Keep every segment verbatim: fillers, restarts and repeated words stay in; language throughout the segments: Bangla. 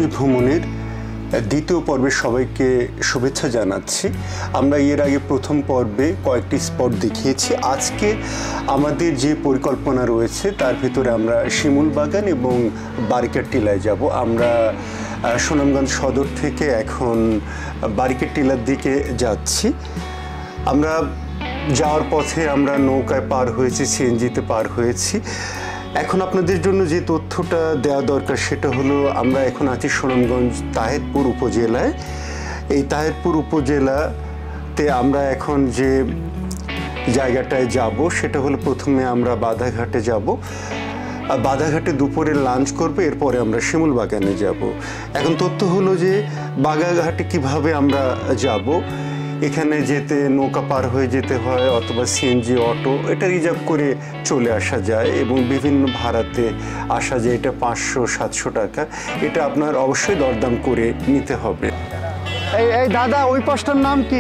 বাঙালি ভ্রমণের দ্বিতীয় পর্বে সবাইকে শুভেচ্ছা জানাচ্ছি। আমরা এর আগে প্রথম পর্বে কয়েকটি স্পট দেখিয়েছি। আজকে আমাদের যে পরিকল্পনা রয়েছে তার ভিতরে আমরা শিমুল বাগান এবং বারিকের টিলায় যাব। আমরা সুনামগঞ্জ সদর থেকে এখন বারিকের টিলার দিকে যাচ্ছি। আমরা যাওয়ার পথে আমরা নৌকায় পার হয়েছি, সিএনজিতে পার হয়েছি। এখন আপনাদের জন্য যে তথ্যটা দেওয়া দরকার সেটা হলো, আমরা এখন আছি সুনামগঞ্জ তাহেরপুর উপজেলায়। এই তাহেরপুর উপজেলাতে আমরা এখন যে জায়গাটায় যাব সেটা হলো, প্রথমে আমরা বাধাঘাটে যাব। বাধাঘাটে দুপুরে লাঞ্চ করবো, এরপরে আমরা শিমুল বাগানে যাব। এখন তথ্য হলো যে বাগাঘাটে কিভাবে আমরা যাব। এখানে যেতে নৌকা পার হয়ে যেতে হয় অথবা সিএনজি অটো, এটা রিজার্ভ করে চলে আসা যায় এবং বিভিন্ন ভাড়াতে আসা যায়। এটা পাঁচশো সাতশো টাকা। এটা আপনার অবশ্যই দরদাম করে নিতে হবে। এই এই দাদা, ওই পাশটার নাম কি?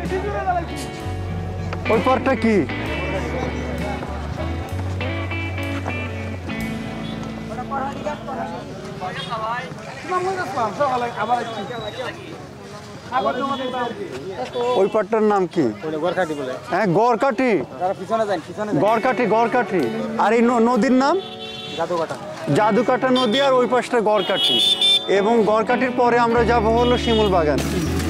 ওই পারটা কি? ওই পাটটার নাম কি? গড়কাঠি বলে। হ্যাঁ, গড়কাঠি। গড়কাঠি গড়কাঠি আর এই নদীর নাম জাদুকাটা। জাদুকাটা নদী আর ওই পাশটা গড়কাঠি। এবং গড়কাঠির পরে আমরা যাব হলো শিমুল বাগান।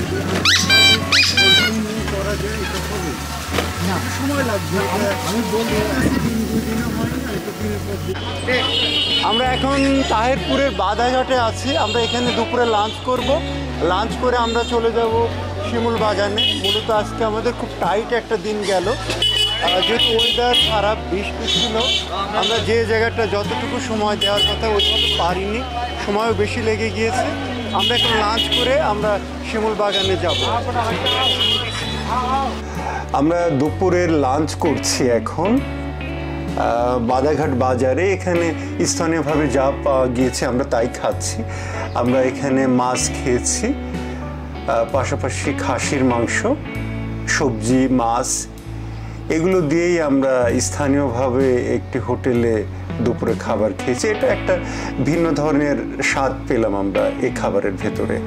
আমরা এখন তাহেরপুরের বাধাঘাটে আছি। আমরা এখানে দুপুরে লাঞ্চ করব। লাঞ্চ করে আমরা চলে যাব শিমুল বাগানে। মূলত আজকে আমাদের খুব টাইট একটা দিন গেল, যেহেতু ওয়েদার খারাপ, বৃষ্টি ছিল। আমরা যে জায়গাটা যতটুকু সময় দেওয়ার কথা ওইভাবে পারিনি, সময়ও বেশি লেগে গিয়েছে। আমরা এখন লাঞ্চ করে আমরা শিমুল বাগানে যাব। আমরা দুপুরের লাঞ্চ করছি এখন বাধাঘাট বাজারে। এখানে স্থানীয়ভাবে যা পাওয়া গিয়েছে আমরা তাই খাচ্ছি। আমরা এখানে মাছ খেয়েছি, পাশাপাশি খাসির মাংস, সবজি, মাছ, এগুলো দিয়েই আমরা স্থানীয়ভাবে একটি হোটেলে দুপুরে খাবার খেয়েছি। এটা একটা ভিন্ন ধরনের স্বাদ পেলাম আমরা এই খাবারের ভেতরে।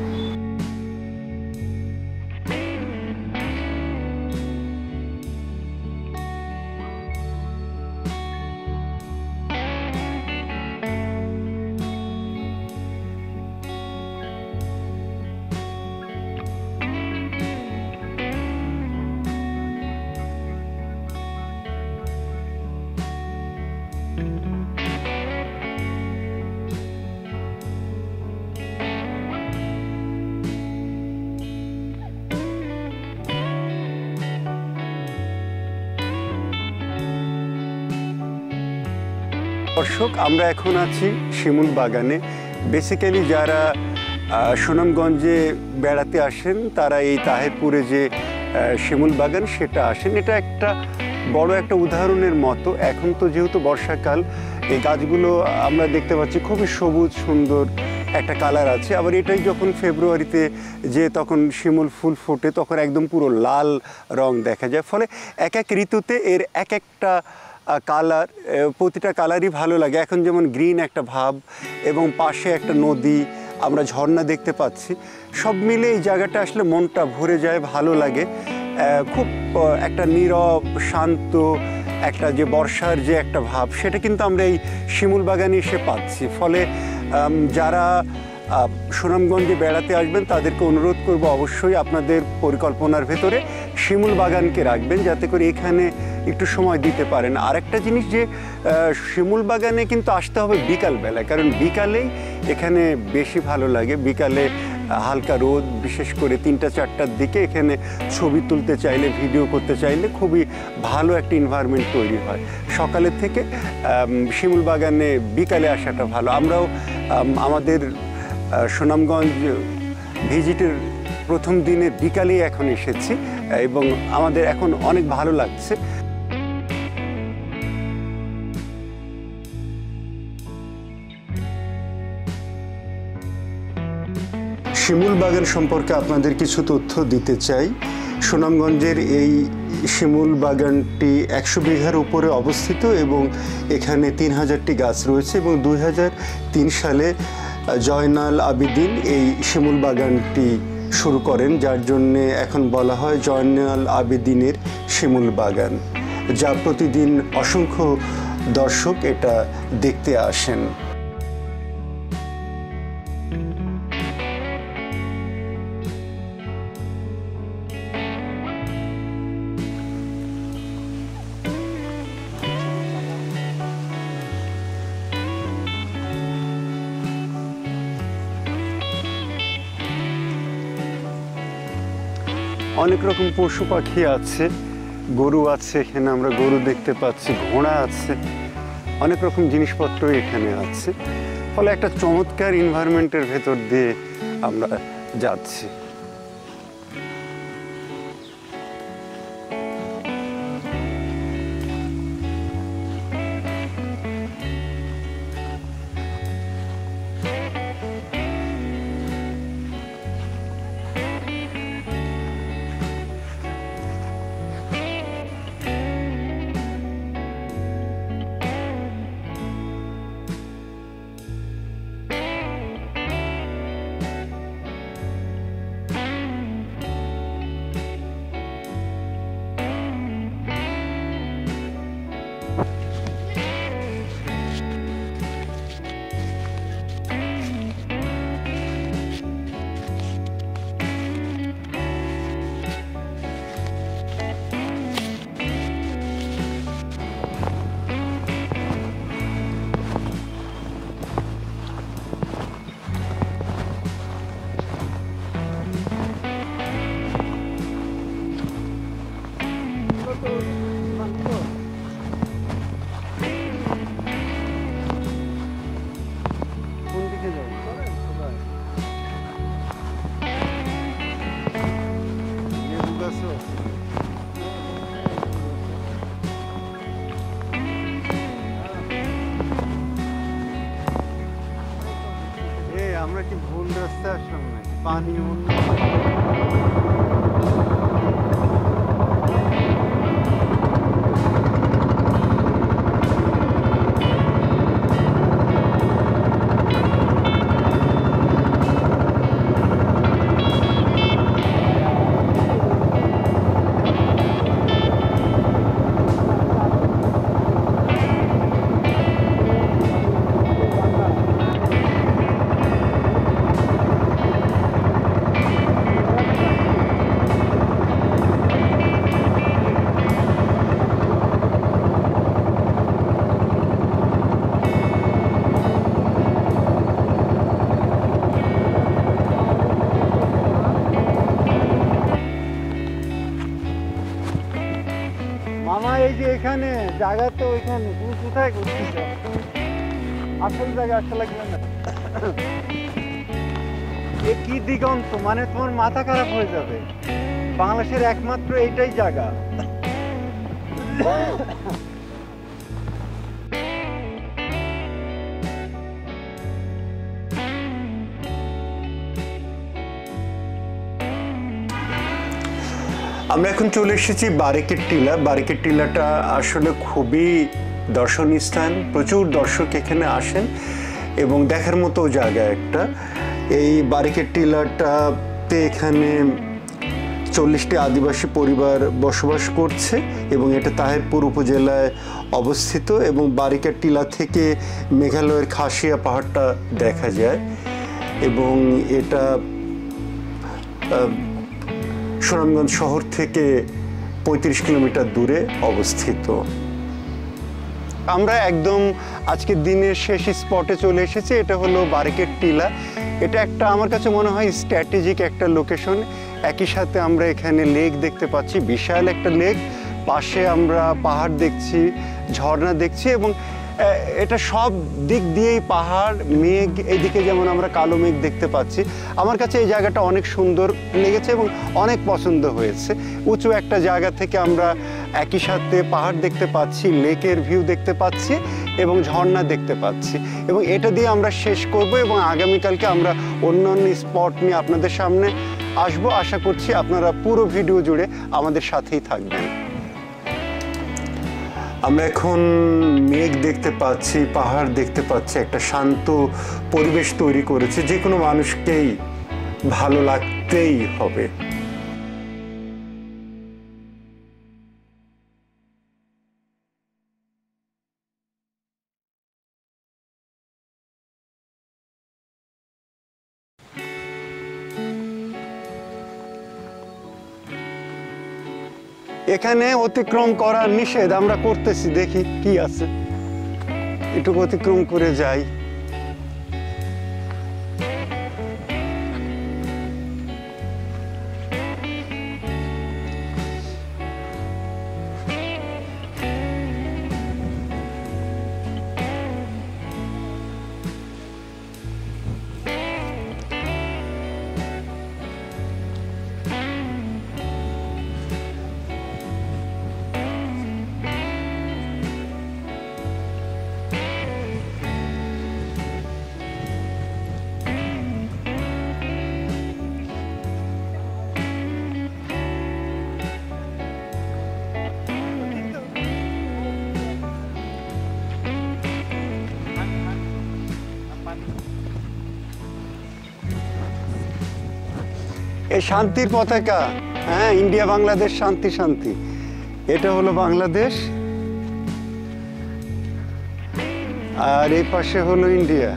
দর্শক, আমরা এখন আছি শিমুল বাগানে। বেসিক্যালি যারা সুনামগঞ্জে বেড়াতে আসেন তারা এই তাহেরপুরে যে শিমুল বাগান সেটা আসেন। এটা একটা বড় একটা উদাহরণের মতো। এখন তো যেহেতু বর্ষাকাল, এই গাছগুলো আমরা দেখতে পাচ্ছি খুবই সবুজ সুন্দর একটা কালার আছে। আবার এটাই যখন ফেব্রুয়ারিতে যে তখন শিমুল ফুল ফোটে তখন একদম পুরো লাল রং দেখা যায়। ফলে এক এক ঋতুতে এর এক একটা কালার, প্রতিটা কালারই ভালো লাগে। এখন যেমন গ্রিন একটা ভাব এবং পাশে একটা নদী, আমরা ঝর্ণা দেখতে পাচ্ছি। সব মিলে এই জায়গাটা আসলে মনটা ভরে যায়, ভালো লাগে। খুব একটা নীরব শান্ত একটা যে বর্ষার যে একটা ভাব, সেটা কিন্তু আমরা এই শিমুল বাগানে এসে পাচ্ছি। ফলে যারা সুনামগঞ্জে বেড়াতে আসবেন তাদেরকে অনুরোধ করব অবশ্যই আপনাদের পরিকল্পনার ভেতরে শিমুল বাগানকে রাখবেন, যাতে করে এখানে একটু সময় দিতে পারেন। আরেকটা জিনিস যে শিমুল বাগানে কিন্তু আসতে হবে বিকালবেলায়, কারণ বিকালেই এখানে বেশি ভালো লাগে। বিকালে হালকা রোদ, বিশেষ করে তিনটা চারটার দিকে এখানে ছবি তুলতে চাইলে, ভিডিও করতে চাইলে খুবই ভালো একটা এনভায়রনমেন্ট তৈরি হয়। সকালের থেকে শিমুল বাগানে বিকালে আসাটা ভালো। আমরাও আমাদের সুনামগঞ্জ ভিজিটের প্রথম দিনে বিকালেই এখন এসেছি এবং আমাদের এখন অনেক ভালো লাগছে। শিমুল বাগান সম্পর্কে আপনাদের কিছু তথ্য দিতে চাই। সুনামগঞ্জের এই শিমুল বাগানটি একশো বিঘার উপরে অবস্থিত এবং এখানে তিন হাজারটি গাছ রয়েছে এবং দুই হাজার তিন সালে জয়নাল আবেদিন এই শিমুল বাগানটি শুরু করেন, যার জন্যে এখন বলা হয় জয়নাল আবেদিনের শিমুল বাগান, যা প্রতিদিন অসংখ্য দর্শক এটা দেখতে আসেন। অনেক রকম পশু পাখি আছে, গরু আছে, এখানে আমরা গরু দেখতে পাচ্ছি, ঘোড়া আছে, অনেক রকম জিনিসপত্র এখানে আছে। ফলে একটা চমৎকার এনভায়রনমেন্টের ভেতর দিয়ে আমরা যাচ্ছি। আমরা কি ভুল রাস্তায় আসলাম নাকি? পানি অন্য মামা, এই যে এখানে জায়গা তো ওইখানে, তুমি কোথায় ঘুরতেছ? আসল জায়গা আসা লাগবে না। এ কি দিগন্ত, মানে তোমার মাথা খারাপ হয়ে যাবে। বাংলাদেশের একমাত্র এইটাই জায়গা। আমরা এখন চলে এসেছি বারেকের টিলা। বারেকের টিলাটা আসলে খুবই দর্শনীয় স্থান, প্রচুর দর্শক এখানে আসেন এবং দেখার মতো জায়গা একটা। এই বারেকের টিলাটাতে এখানে চল্লিশটি আদিবাসী পরিবার বসবাস করছে এবং এটা তাহিরপুর উপজেলায় অবস্থিত এবং বারেকের টিলা থেকে মেঘালয়ের খাসিয়া পাহাড়টা দেখা যায় এবং এটা সুনামগঞ্জ শহর থেকে পঁয়ত্রিশ কিলোমিটার দূরে অবস্থিত। আমরা একদম আজকের দিনের শেষ স্পটে চলে এসেছি। এটা হলো বারেকের টিলা। এটা একটা আমার কাছে মনে হয় স্ট্র্যাটেজিক একটা লোকেশন। একই সাথে আমরা এখানে লেক দেখতে পাচ্ছি, বিশাল একটা লেক, পাশে আমরা পাহাড় দেখছি, ঝর্ণা দেখছি এবং এটা সব দিক দিয়েই পাহাড়, মেঘ, এদিকে যেমন আমরা কালো মেঘ দেখতে পাচ্ছি। আমার কাছে এই জায়গাটা অনেক সুন্দর লেগেছে এবং অনেক পছন্দ হয়েছে। উঁচু একটা জায়গা থেকে আমরা একই সাথে পাহাড় দেখতে পাচ্ছি, লেকের ভিউ দেখতে পাচ্ছি এবং ঝর্ণা দেখতে পাচ্ছি এবং এটা দিয়ে আমরা শেষ করব এবং আগামীকালকে আমরা অন্যান্য স্পট নিয়ে আপনাদের সামনে আসবো। আশা করছি আপনারা পুরো ভিডিও জুড়ে আমাদের সাথেই থাকবেন। আমরা এখন মেঘ দেখতে পাচ্ছি, পাহাড় দেখতে পাচ্ছি, একটা শান্ত পরিবেশ তৈরি করেছে, যে কোনো মানুষকেই ভালো লাগতেই হবে। এখানে অতিক্রম করা নিষেধ, আমরা করতেছি, দেখি কি আছে, একটু অতিক্রম করে যাই। এই শান্তির পতাকা, হ্যাঁ, ইন্ডিয়া বাংলাদেশ শান্তি শান্তি, এটা হলো বাংলাদেশ, আর এই পাশে হলো ইন্ডিয়া।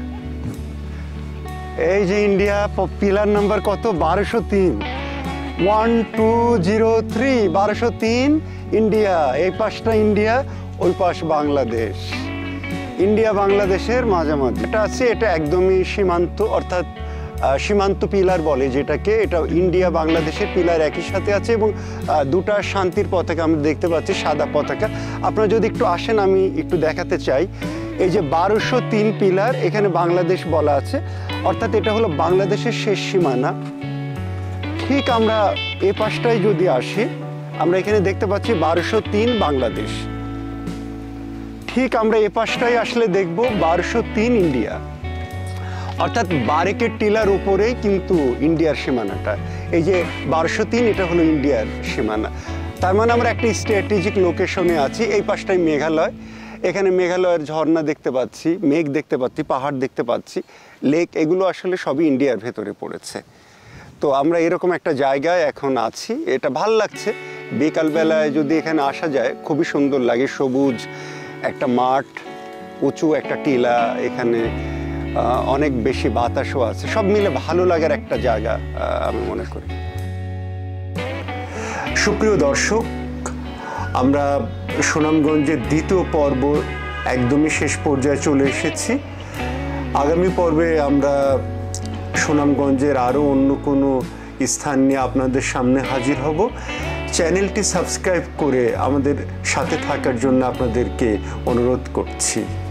এই যে ইন্ডিয়া, পিলার নাম্বার কত, বারোশো তিন, ওয়ান টু জিরো থ্রি, বারোশো তিন ইন্ডিয়া। এই পাশটা ইন্ডিয়া, ওই পাশ বাংলাদেশ। ইন্ডিয়া বাংলাদেশের মাঝামাঝি এটা আছে, এটা একদমই সীমান্ত, অর্থাৎ সীমান্ত পিলার বলে যেটাকে। এটা ইন্ডিয়া বাংলাদেশের পিলার একই সাথে আছে, এবং দুটা শান্তির পতাকা আমরা দেখতে পাচ্ছি, সাদা পতাকা। আপনারা যদি একটু আসেন, আমি একটু দেখাতে চাই। এই যে বারোশো তিন পিলার, এখানে বাংলাদেশ বলা আছে, অর্থাৎ এটা হলো বাংলাদেশের শেষ সীমানা। ঠিক আমরা এ পাশটায় যদি আসি, আমরা এখানে দেখতে পাচ্ছি বারোশো তিন বাংলাদেশ। ঠিক আমরা এ পাশটায় আসলে দেখব বারোশো তিন ইন্ডিয়া, অর্থাৎ বারেকের টিলার উপরেই কিন্তু ইন্ডিয়ার সীমানাটা। এই যে বারোশো তিন, এটা হলো ইন্ডিয়ার সীমানা। তার মানে আমরা একটা স্ট্র্যাটেজিক লোকেশনে আছি। এই পাশটায় মেঘালয়, এখানে মেঘালয়ের ঝর্ণা দেখতে পাচ্ছি, মেঘ দেখতে পাচ্ছি, পাহাড় দেখতে পাচ্ছি, লেক, এগুলো আসলে সবই ইন্ডিয়ার ভেতরে পড়েছে। তো আমরা এরকম একটা জায়গায় এখন আছি, এটা ভাল লাগছে। বিকালবেলায় যদি এখানে আসা যায়, খুবই সুন্দর লাগে। সবুজ একটা মাঠ, উঁচু একটা টিলা, এখানে অনেক বেশি বাতাসও আছে, সব মিলে ভালো লাগার একটা জায়গা আমি মনে করি। সুপ্রিয় দর্শক, আমরা সুনামগঞ্জের দ্বিতীয় পর্ব একদমই শেষ পর্যায়ে চলে এসেছি। আগামী পর্বে আমরা সুনামগঞ্জের আরও অন্য কোনো স্থান নিয়ে আপনাদের সামনে হাজির হব। চ্যানেলটি সাবস্ক্রাইব করে আমাদের সাথে থাকার জন্য আপনাদেরকে অনুরোধ করছি।